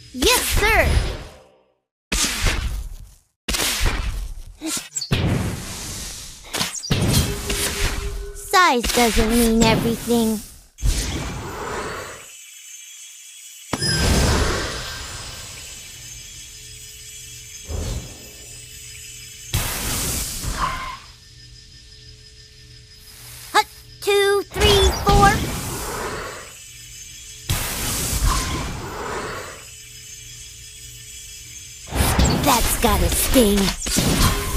Yes, sir! Size doesn't mean everything. Hut, 2, 3, 4. That's gotta sting.